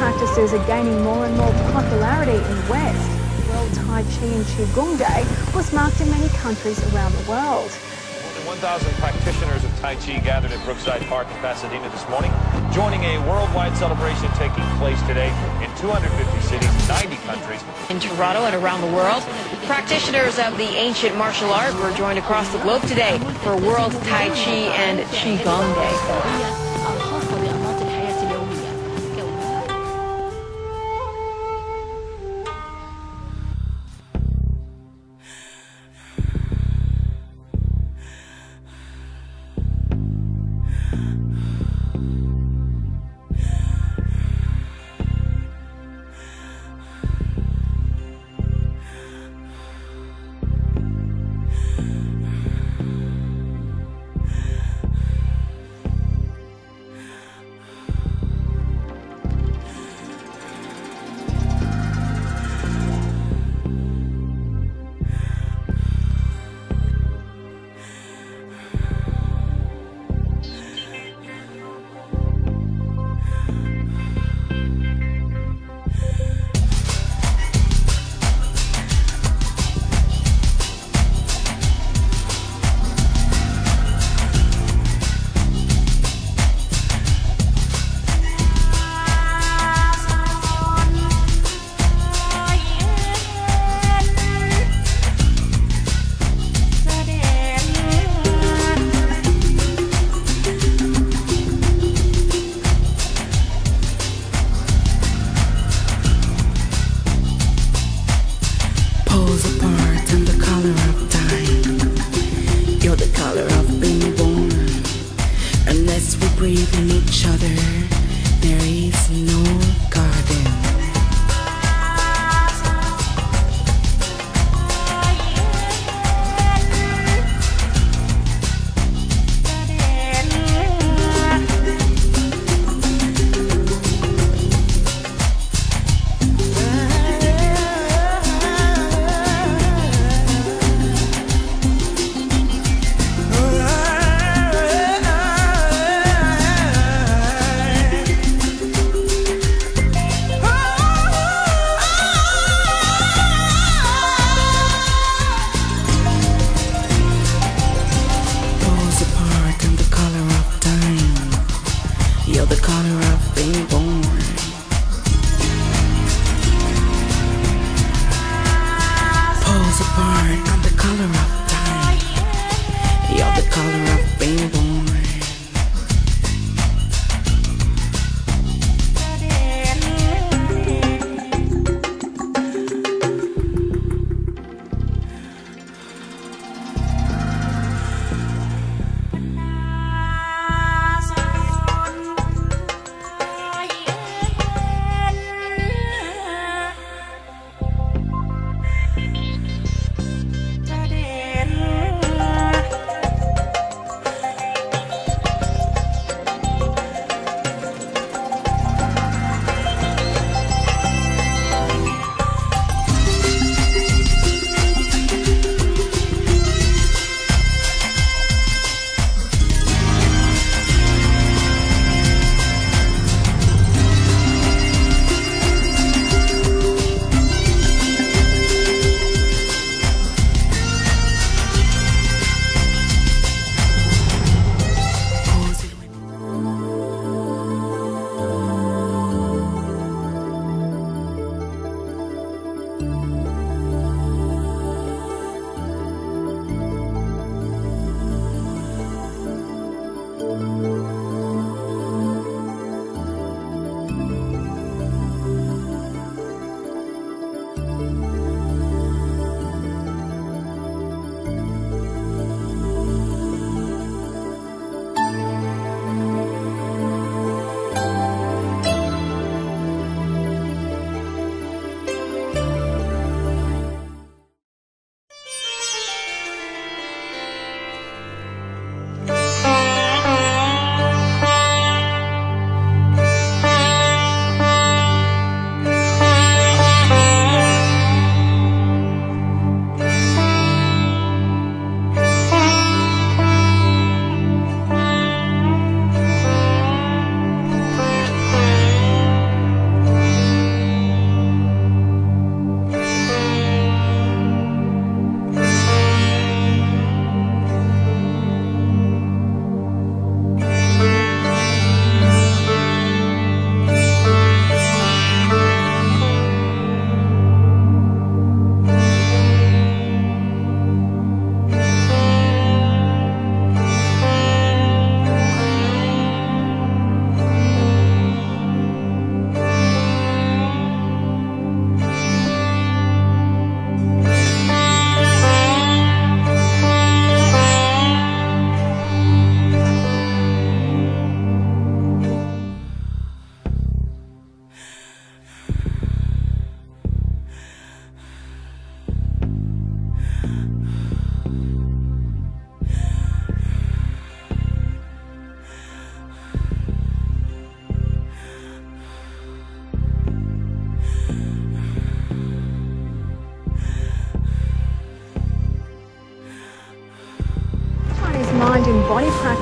practices are gaining more and more popularity in the West. World Tai Chi and Qigong Day was marked in many countries around the world. More than 1,000 practitioners of Tai Chi gathered at Brookside Park in Pasadena this morning, joining a worldwide celebration taking place today in 250 cities, 90 countries. In Toronto and around the world, practitioners of the ancient martial art were joined across the globe today for World Tai Chi and Qigong Day.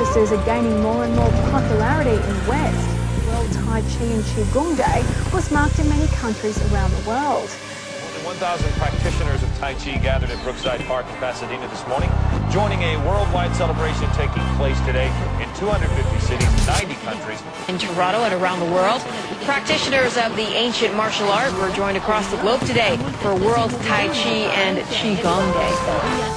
practices are gaining more and more popularity in the West. World Tai Chi and Qigong Day was marked in many countries around the world. More than 1,000 practitioners of Tai Chi gathered at Brookside Park in Pasadena this morning, joining a worldwide celebration taking place today in 250 cities, 90 countries. In Toronto and around the world, practitioners of the ancient martial art were joined across the globe today for World Tai Chi and Qigong Day.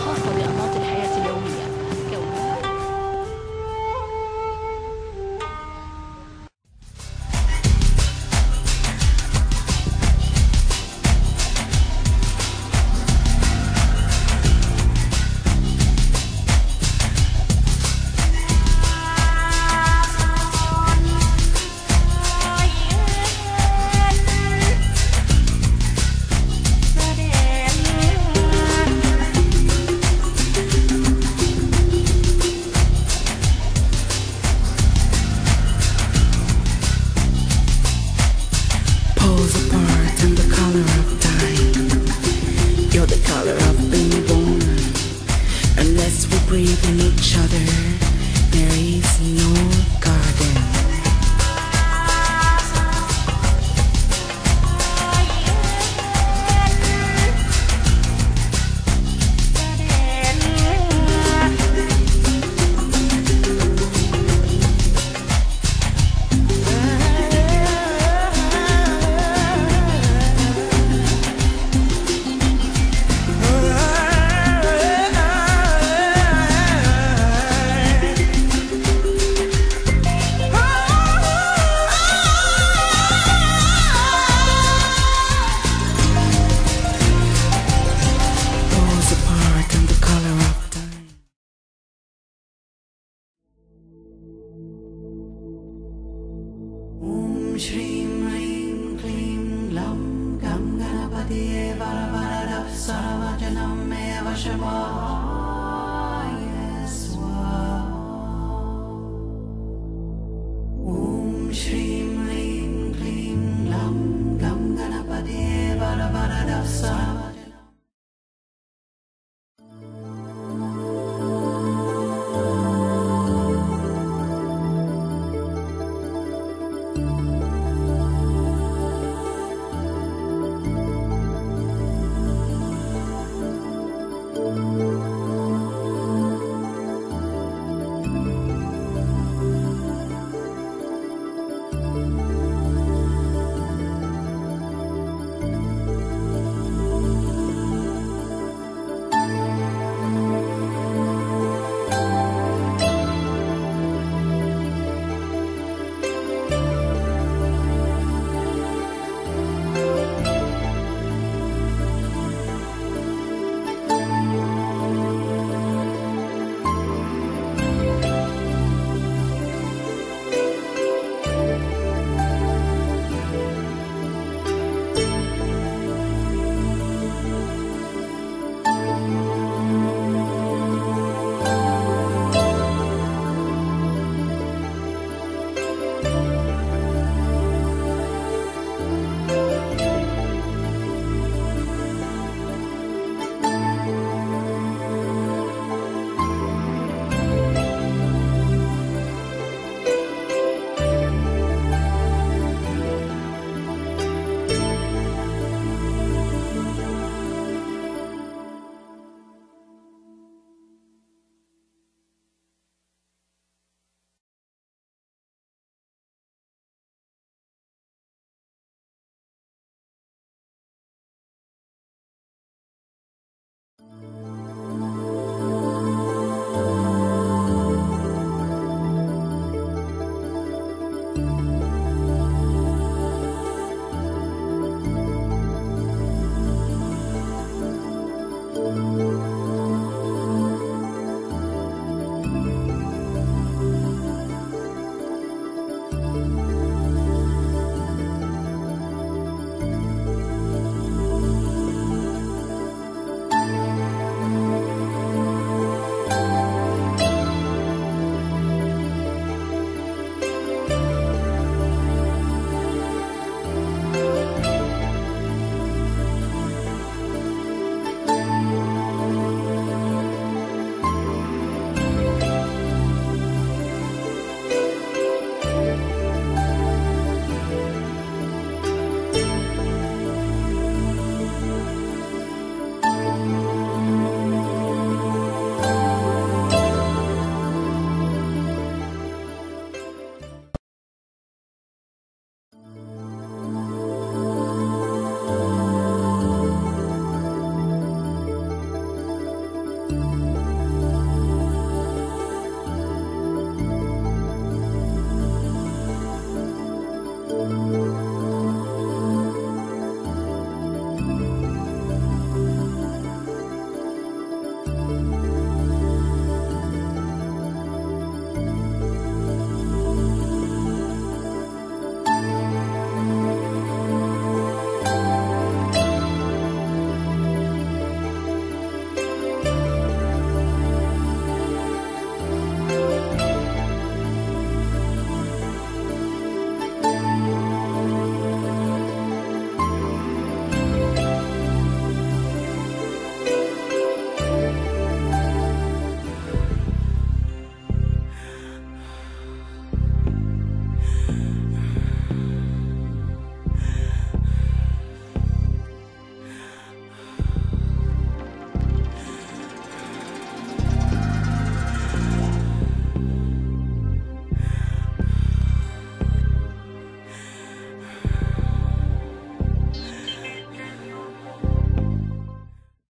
Unless we breathe in each other, there is no garden. Shrim Rim Klim Lam Gam Ganapati Varavaradap Saravajanam Eva Shava